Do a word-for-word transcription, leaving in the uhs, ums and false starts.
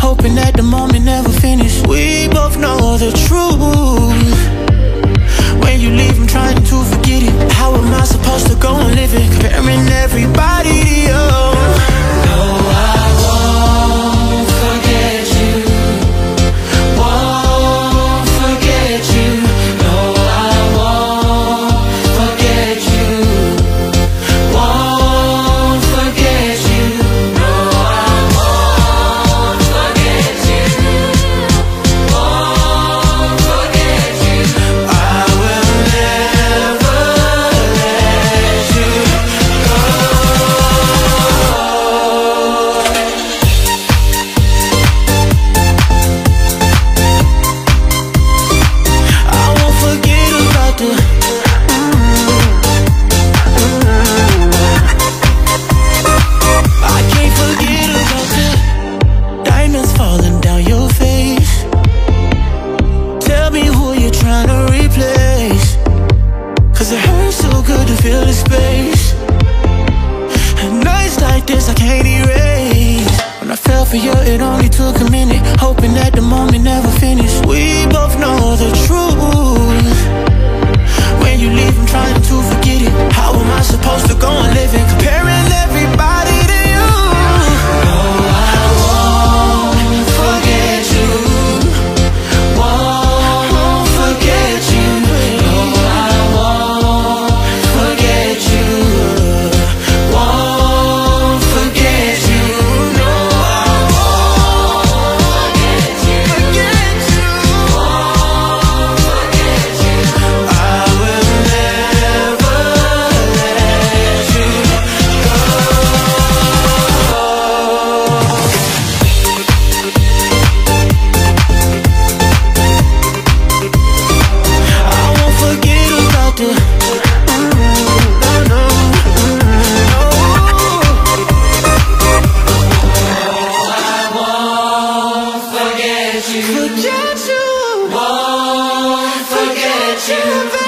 hoping that the moment never finished. We both know the truth. When you leave, I'm trying to forget it. How am I supposed to go on living, comparing everybody to you? No, I won't forget you. Won't forget you. No, I won't forget you. Won't forget you. No, I won't forget you. Won't forget you. I will never let you go. I won't forget about the I can't forget about the diamonds falling down your face. Tell me who you're trying to replace, 'cause it hurts so good to feel the space. And nights like this I can't erase. When I fell for you, it only took a minute, hoping that the moment never finished. We both know the truth. When you leave, I'm trying to forget it. How am I supposed to go on living, comparing everybody to you? No, I won't forget you. Won't forget you. No, I won't forget you. Won't forget you. No, I won't forget you. Forget you. Won't forget you. I will never let you go. I won't forget about the no, no, no. I won't forget you. Forget you. Won't forget you.